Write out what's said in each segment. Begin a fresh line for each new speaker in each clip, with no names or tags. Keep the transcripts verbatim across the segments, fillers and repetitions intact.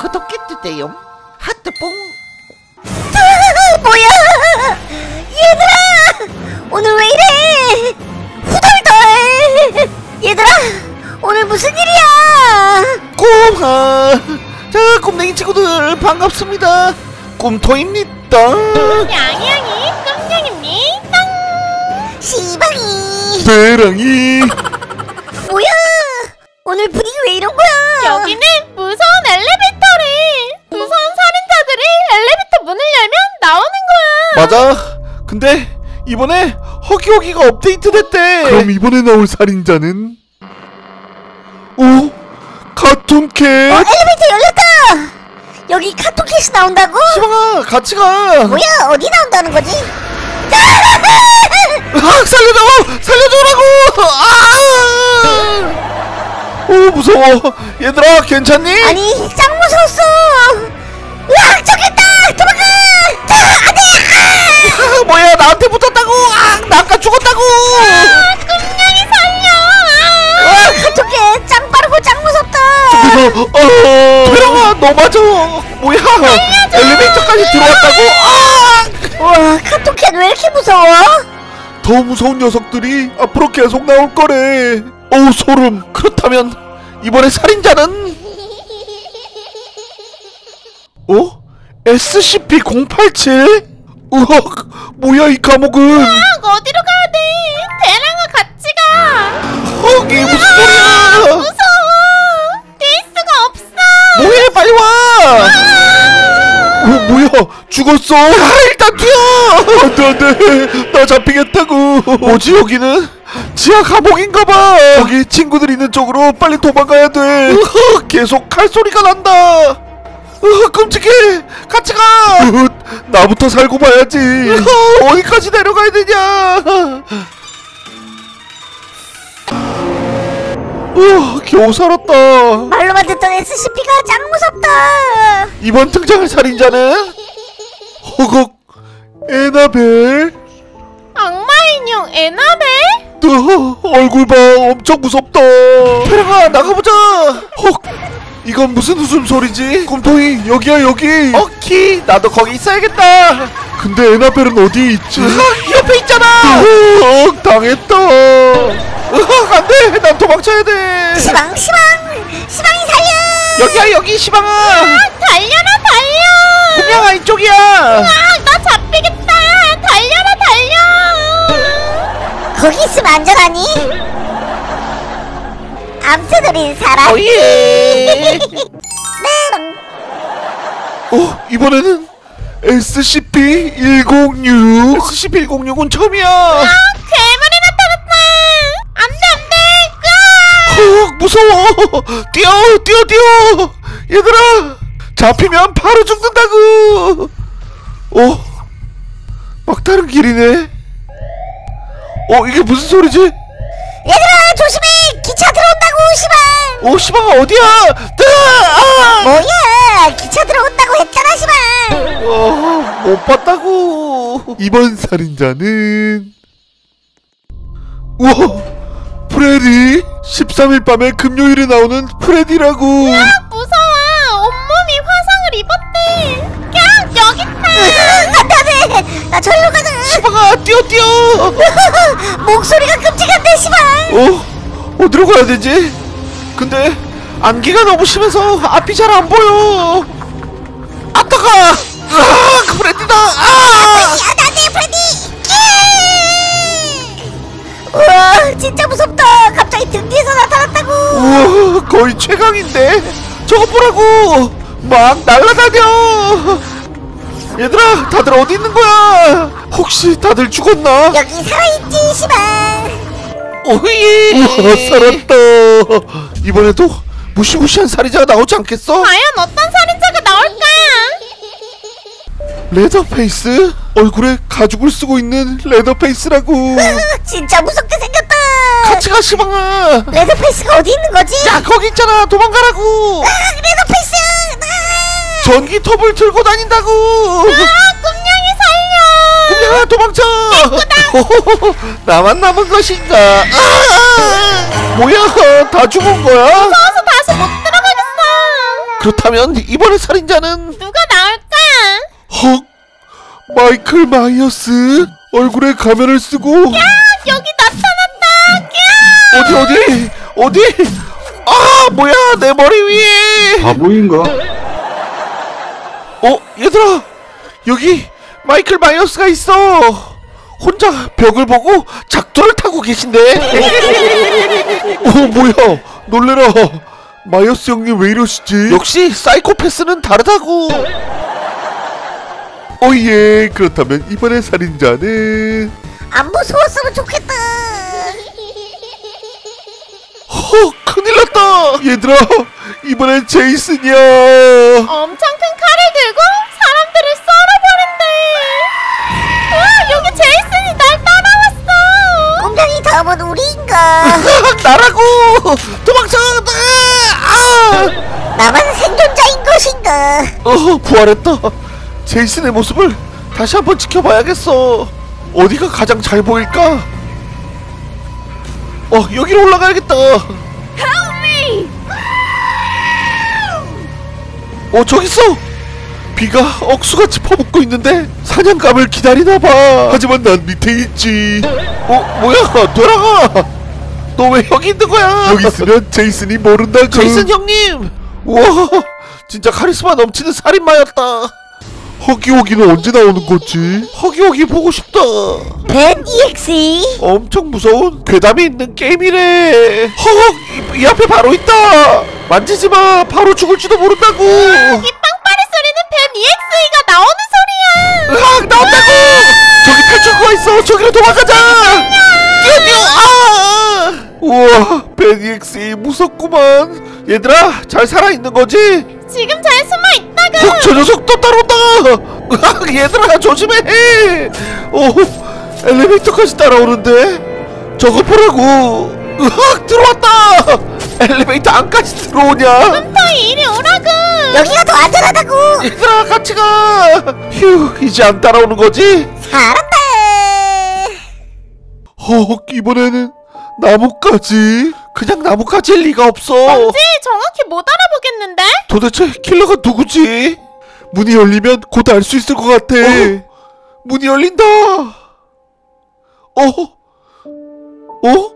구독해주세요. 하트뽕.
뭐야 얘들아, 오늘 왜 이래? 후덜덜. 얘들아, 오늘 무슨 일이야?
꼬마. 자, 꿈댕이 친구들 반갑습니다. 꿈토입니다.
양양이 꿈냥입니다.
시방이
대랑이.
뭐야? 오늘 분위기 왜 이런 거야?
여기는 무서운 엘리베이터래. 무서운 살인자들이 엘리베이터 문을 열면 나오는 거야.
맞아. 근데 이번에 허기허기가 업데이트 됐대.
그럼 이번에 나올 살인자는? 오! 카톤캣!
어, 엘리베이터 열렸다. 여기 카톤캣이 나온다고?
시방아, 같이 가.
뭐야, 어디 나온다는 거지?
아, 살려줘! 살려줘라고! 아! 오, 무서워. 얘들아, 괜찮니?
아니, 짱 무서웠어. 으악, 저기 있다. 도망가. 아, 안돼.
아, 뭐야, 나한테 붙었다고. 아, 나 아까 죽었다고.
꿈냥이 살려.
아, 카톤캣 짱 빠르고 짱 무섭다.
어, 대랑아, 너 맞아. 뭐야, 엘리베이터까지 들어왔다고. 아!
와, 카톤캣 왜 이렇게 무서워?
더 무서운 녀석들이 앞으로 계속 나올 거래.
어우, 소름. 그렇다면 이번에 살인자는 어? 에스시피 공팔칠?
으악! 뭐야 이 감옥은?
어디로 가야 돼? 대랑아 같이 가.
거기 무슨 소리야?
무서워. 뛸 수가 없어.
뭐해, 빨리 와.
어, 뭐야 죽었어?
아, 일단 튀어.
안돼 안돼 나 잡히겠다고.
뭐지, 여기는? 지하 감옥인가봐.
저기 친구들 있는 쪽으로 빨리 도망가야 돼.
으흐, 계속 칼소리가 난다. 으흐, 끔찍해. 같이 가.
으, 나부터 살고 봐야지.
으흐, 어디까지 내려가야 되냐. 으, 겨우 살았다.
말로만 듣던 에스시피가 짱 무섭다.
이번 등장할 살인자는
허걱 에나벨.
악마 인형 에나벨?
너 얼굴 봐 엄청 무섭다.
대랑아, 나가보자.
헉 이건 무슨 웃음소리지? 꿈토이 여기야 여기.
오키, 나도 거기 있어야겠다.
근데 에나벨은 어디에 있지?
으흐, 옆에 있잖아.
헉 당했다.
으흐, 안돼. 난 도망쳐야 돼.
시방, 시방, 시방이 살려.
여기야, 여기. 시방아.
달려라 달려.
꿈냥아, 이쪽이야.
아, 나 잡히겠다. 달려라 달려.
거기 있으면 안전하니? 암튼 우린 살아.
오예.
메롱.
어 이번에는 에스시피 백육.
에스시피 백육은 처음이야.
괴물이 나타났다. 안돼 안돼.
헉, 무서워. 뛰어, 뛰어, 뛰어. 얘들아, 잡히면 바로 죽는다고.
어 막다른 길이네. 어 이게 무슨 소리지?
얘들아, 조심해. 기차 들어온다고, 시방.
오, 시방아, 어디야? 아!
뭐야, 기차 들어온다고 했잖아, 시방.
어, 못 봤다고.
이번 살인자는 우와 프레디. 십삼 일 밤에 금요일에 나오는 프레디라고.
무서워. 온몸이 화상을 입었대. 야 여기 있다.
안돼, 나 절로 가자.
시방아, 뛰어, 뛰어.
목소리가 끔찍한데, 시방.
어, 어디로 가야 되지? 근데 안개가 너무 심해서 앞이 잘 안 보여. 아, 따가. 아, 프레디다. 아!
안돼, 프레디. 우와, 진짜 무섭다. 갑자기 등 뒤에서 나타났다고.
우와, 거의 최강인데. 저거 보라고. 막 날아다녀. 얘들아, 다들 어디 있는 거야? 혹시 다들 죽었나?
여기 살아있지, 시방.
오예.
우와 살았다.
이번에도 무시무시한 살인자가 나오지 않겠어?
과연 어떤 살인자가 나올까?
레더페이스?
얼굴에 가죽을 쓰고 있는 레더페이스라고.
진짜 무섭게 생겼다.
같이 가, 시방아.
레드페이스가 어디 있는 거지?
야, 거기 있잖아. 도망가라고.
아, 레드페이스. 아!
전기톱을 들고 다닌다고.
아, 꿈냥이 살려.
꿈냥아, 도망쳐. 나만 남은 것인가? 아! 뭐야, 다 죽은 거야?
무서워서 다시 못 들어가겠어.
그렇다면 이번의 살인자는
누가 나올까?
헉, 마이클 마이어스 얼굴에 가면을 쓰고.
야, 여기 나타났다. 야!
어디 어디 어디? 아 뭐야 내 머리 위에.
바보인가?
어 얘들아 여기 마이클 마이어스가 있어. 혼자 벽을 보고 작두를 타고 계신데.
어 뭐야 놀래라. 마이어스 형님 왜 이러시지?
역시 사이코패스는 다르다고.
어예 그렇다면 이번의 살인자는.
안 무서웠으면 좋겠다.
허 큰일났다.
얘들아 이번엔 제이슨이야.
엄청 큰 칼을 들고 사람들을 썰어버린대. 와, 여기 제이슨이 날 따라왔어.
분명히 다음은 우리인가?
나라고 도망쳐. 아!
나만 생존자인 것인가?
어 부활했다. 제이슨의 모습을 다시 한번 지켜봐야겠어. 어디가 가장 잘 보일까? 어 여기로 올라가야겠다. 어 저기 있어. 비가 억수같이 퍼붓고 있는데 사냥감을 기다리나봐.
하지만 난 밑에 있지.
어 뭐야 돌아가. 너 왜 여기 있는 거야?
여기 있으면 제이슨이 모른다고.
제이슨 형님. 우와 진짜 카리스마 넘치는 살인마였다.
허기호기는 언제 나오는 거지?
허기허기 보고 싶다.
벤 이엑스.
엄청 무서운 괴담이 있는 게임이래. 허걱 이, 이 앞에 바로 있다. 만지지마. 바로 죽을지도 모른다고.
이 빵빠레 소리는 벤 이엑스이가 나오는 소리야.
으악 나온다고. 저기 탈출구가 있어. 저기로 도망가자. 뛰어 뛰어. 아 우와 벤 이엑스 무섭구만. 얘들아 잘 살아있는 거지?
지금 잘 숨어 있다가.
헉, 저 녀석 또 따라온다. 으악, 얘들아 조심해. 오 엘리베이터까지 따라오는데 저거 보라고. 으악 들어왔다. 엘리베이터 안까지 들어오냐.
곰팡이 이리 오라고.
여기가 더 안전하다고.
얘들아 같이 가. 휴 이제 안 따라오는 거지?
잘한다.
헉 이번에는 나무까지.
그냥 나무까지일 리가 없어.
뭔지 정확히 못 알아보겠는데?
도대체 킬러가 누구지?
문이 열리면 곧 알 수 있을 것 같아.
어? 문이 열린다. 어? 어?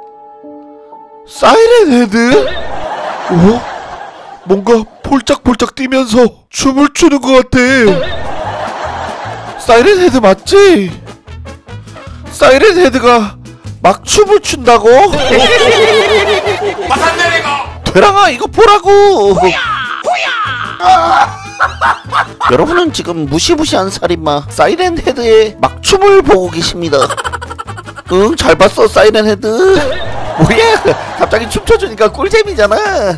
사이렌 헤드?
어? 뭔가 폴짝폴짝 뛰면서 춤을 추는 것 같아.
사이렌 헤드 맞지? 사이렌 헤드가 막 춤을 춘다고? 되랑아 이거 보라고. 여러분은 지금 무시무시한 살인마 사이렌 헤드의 막춤을 보고 계십니다. 응 잘 봤어 사이렌 헤드. 뭐야 갑자기 춤춰주니까 꿀잼이잖아.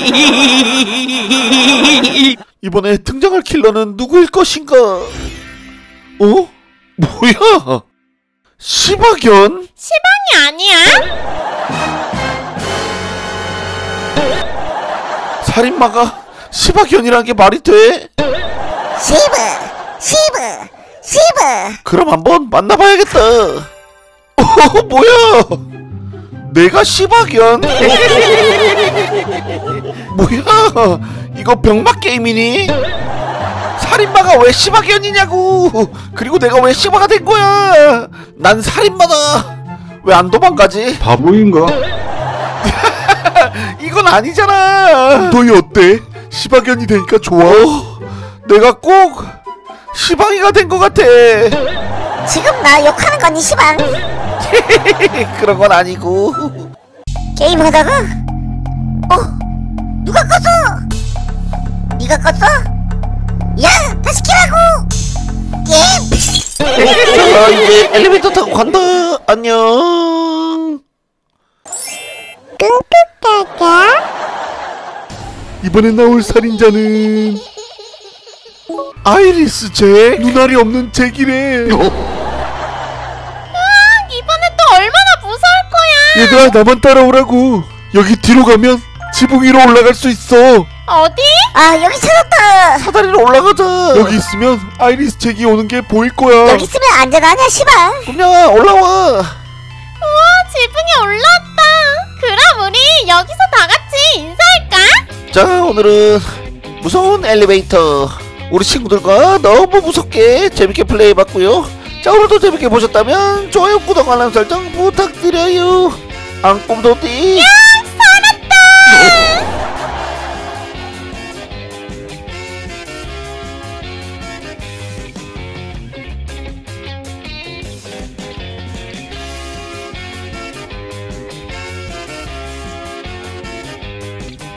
이번에 등장할 킬러는 누구일 것인가? 어? 뭐야 시바견?
시방이 아니야?
살인마가 시바견이라는 게 말이 돼?
시브, 시브, 시브.
그럼 한번 만나봐야겠다. 어, 뭐야? 내가 시바견? 뭐야? 이거 병맛 게임이니? 살인마가 왜 시바견이냐고! 그리고 내가 왜 시바가 된 거야? 난 살인마다! 왜 안 도망가지?
바보인가?
이건 아니잖아!
너희 어때? 시바견이 되니까 좋아?
어, 내가 꼭 시방이가 된 것 같아!
지금 나 욕하는 거니 시방?
그런 건 아니고.
게임하다가 어? 누가 껐어? 네가 껐어? 야! 다시 키라고! 예!
자 이제 엘리베이터 타고 간다. 안녕.
끙끙까까?
이번에 나올 살인자는 아이리스 잭. 눈알이 없는 잭이래.
이번에 또 얼마나 무서울 거야.
얘들아 나만 따라오라고. 여기 뒤로 가면 지붕 위로 올라갈 수 있어.
어디?
아 여기 찾았다.
사다리로 올라가자.
여기 있으면 아이리스 잭이 오는 게 보일 거야.
여기 있으면 안전하냐 시방?
꿈냥아 올라와.
우와, 지붕에 올라왔다. 그럼 우리 여기서 다 같이 인사할까?
자 오늘은 무서운 엘리베이터. 우리 친구들과 너무 무섭게 재밌게 플레이해봤고요. 자, 오늘도 재밌게 보셨다면 좋아요, 구독, 알람 설정 부탁드려요. 앙꿈도띠.
살았다.